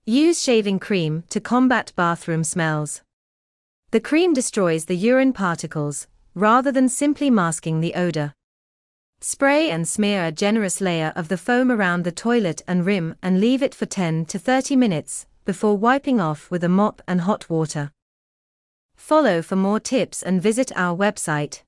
Use shaving cream to combat bathroom smells. The cream destroys the urine particles, rather than simply masking the odor. Spray and smear a generous layer of the foam around the toilet and rim and leave it for 10 to 30 minutes, before wiping off with a mop and hot water. Follow for more tips and visit our website.